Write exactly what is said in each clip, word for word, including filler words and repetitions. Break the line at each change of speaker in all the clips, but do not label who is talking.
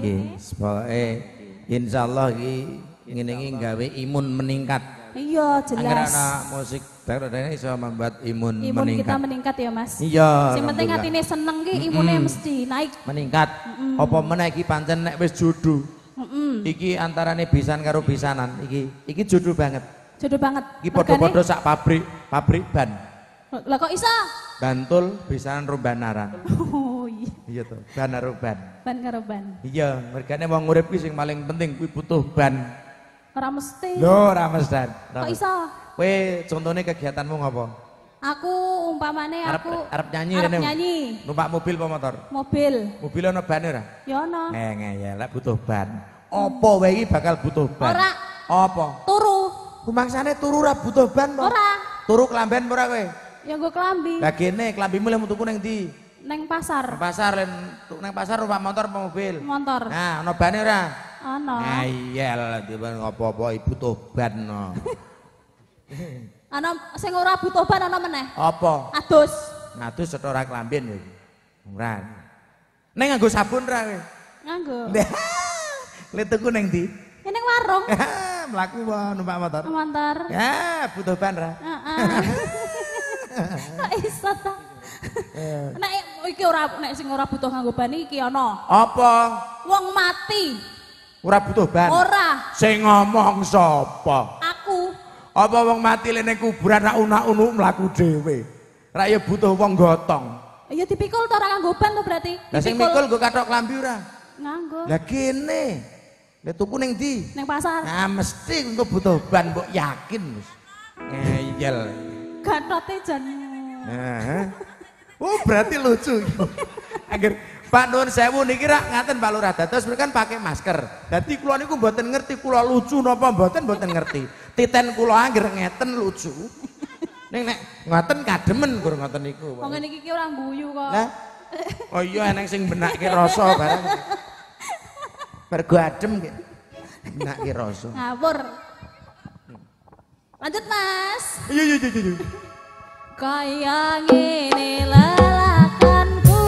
Nggih, pokoke insyaallah iki ngene iki gawe imun meningkat.
Iya, jelas.
Agar ana musik daerah ini bisa membuat imun,
imun
meningkat.
kita meningkat ya Mas.
Iya.
Sing penting atine seneng ki imunnya mesti naik.
Meningkat. Mm -mm. Apa meneh iki pancen nek wis jodoh. Mm -mm. Iki antarane bisan karo bisanan iki. Iki jodoh banget.
Jodoh banget.
Iki padha-padha sak pabrik, pabrik ban.
Lah kok iso?
Bantul bisanan Rumbanaran.
Oh iya.
Iya to, ban karo ban.
Ban karo ban.
Iya, mergane wong urip ki sing paling penting kuwi butuh ban.
Ora mesti.
Lho, ora mesti.
Kok iso?
Kowe contone kegiatanmu ngopo?
Aku umpamane aku
arep, arep nyanyi
arep
rene.
nyanyi.
Numpak mobil apa motor?
Mobil.
Mobil ana bane ora?
Ya ana.
Eh ngeyel lek butuh ban. Apa wae iki bakal butuh ban?
Ora.
Apa?
Turu.
Rumangsane turu ora butuh ban to?
Ora.
Turu kelamben ora kowe?
Ya nggo klambi.
Lah kene klambimu lek tuku ning ndi?
Neng pasar.
Nang pasar len nang pasar numpak motor apa mobil?
Motor.
Nah, ana bane ora?
Ana.
Ngeyel diban apa-apa butuh ban no.
Ana sing ora butuh ban ana meneh.
Apa?
Adus.
Ngadus setora klamben ya. Ora. Ning nganggo sabun ra kowe?
Nganggo.
Lek tuku ning ndi?
Ning warung.
Mlaku wae numpak motor.
Motor.
Ya, butuh ban ra?
Heeh. Kok iso ta? Nek iki ora nek sing ora butuh nganggo ban iki ana.
Apa?
Wong mati.
Ora butuh ban.
Ora.
Sing ngomong sapa?
Aku.
Apa wong mati lene kuburan ra unak-unuk mlaku dhewe. Ra ya butuh wong gotong.
Ya dipikul to ora nganggo ban to berarti.
Lah sing mikul nggo kathok klambi ora?
Nganggo.
Lah kene. Lah tuku ning ndi?
Ning pasar.
Nah mesti engko butuh ban mbok yakin wis. Ngeyel.
Gathote jan.
Heeh. Oh berarti lucu. Agar Pak Nuwun sewu niki rak ngaten Pak Lurah dados mereka pakai masker. Dadi kula niku mboten ngerti kula lucu napa mboten mboten ngerti. Titen kula anggere ngeten lucu. Ning nek ngoten kademen gur ngoten niku.
Wong ngene iki ki ora guyu kok.
Lah. Oh iya eneng sing benakke rasa barang. Mergo adem ki. Benakke rasa.
Ngawur. Lanjut Mas.
Iya iya iya iya.
Kaya ngene lelakanku.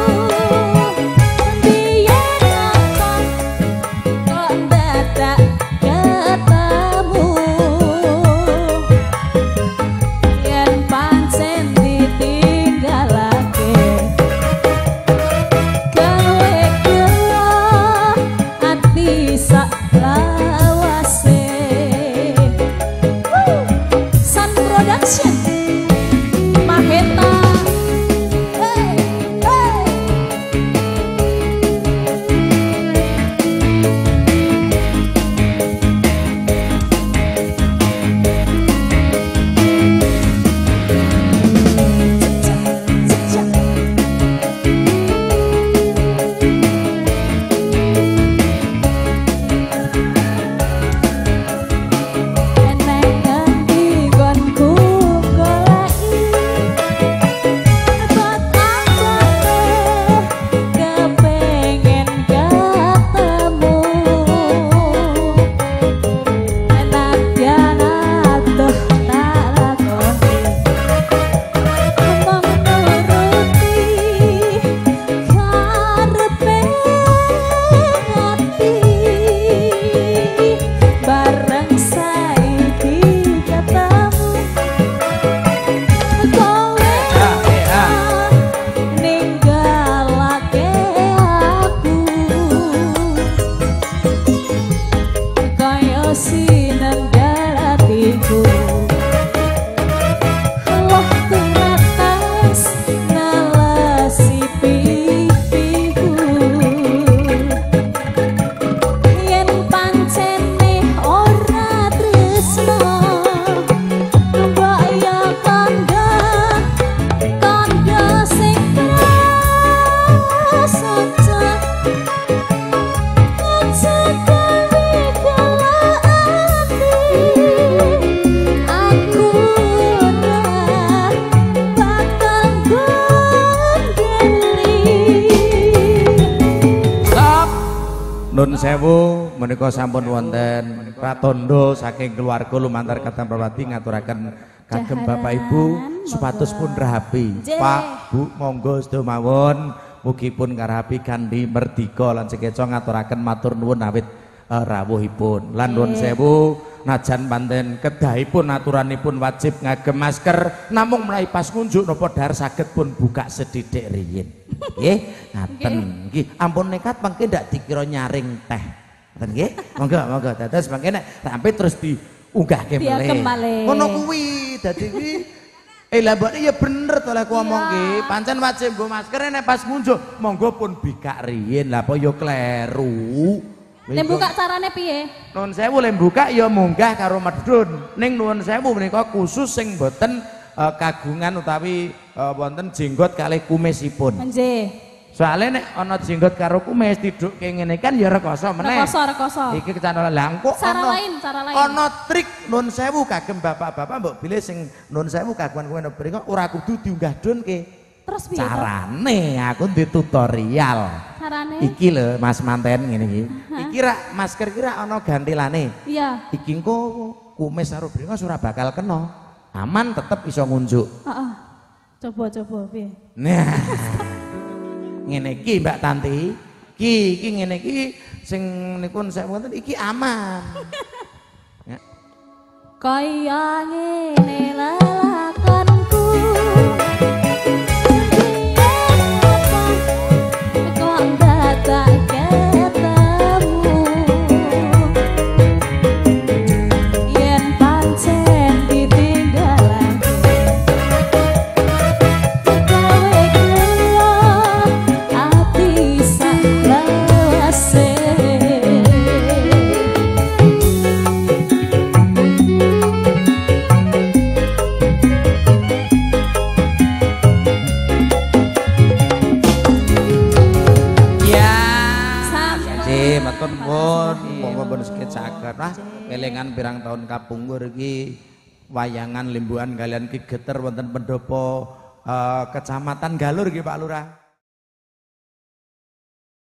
Nun sewu menika sampun wonten pratandha saking keluarga lumantar Kadang Prawati ngaturaken kagem Bapak Ibu supados pun rahapi. Pak Bu monggo sedaya mawon mugi pun karabi kandi merdika lan sekeca ngaturaken matur nuwun awit uh, rawuhipun. Lan nuwun sewu najan panten kedahipun aturanipun wajib ngagem masker namung menawi pas ngunjuk napa dahar saged pun buka sedidik riyin. Nggih, ngaten. Nggih, ampun nekat mangke ndak dikira nyaring teh. Ngoten nggih. Monggo monggo dados mangke nek sampe terus diunggahke malih. Ngono kuwi dadi kuwi eh lah mbok ya bener to lek ngomong ki, pancen wajib nggo masker nek pas ngunjuk, monggo pun bikak riyin. Lah apa ya kleru.
Nek buka carane piye?
Nuwun sewu lek buka ya munggah karo medhun. Ning nuwun sewu menika khusus sing boten uh, kagungan utawi uh, wonten jenggot kalih kumisipun.
Nggih.
Soale nek ana jenggot karo kumis tidukke ngene kan ya rekoso meneh.
Rekoso, rekoso.
Iki kecantol lah engko
cara lain, cara lain.
Ana trik nun sewu kagem bapak-bapak mbok bilih sing nun sewu kagungan kuwi mriko ora kudu diunggah dunke.
Terus piye?
Carane aku di tutorial.
Carane?
Iki lho Mas manten ngene iki. Iki rak masker ki rak ana gantilane.
Iya.
Iki engko kumis karo bringos ora bakal kena. Aman tetep iso ngunjuk.
Heeh. Coba coba piye?
Nah. Ngene iki Mbak Tanti, iki iki ngene iki sing niku saya wonten iki aman. Ya.
Kaya ngene lelakonku. Kok dadak ketemu. Yen pancen ditinggalan.
Monggo sikit saged ah kelingan pirang tahun kapungkur iki wayangan limbuhan kalian Ki Geter wonten pendopo uh, Kecamatan Galur nggih Pak Lurah.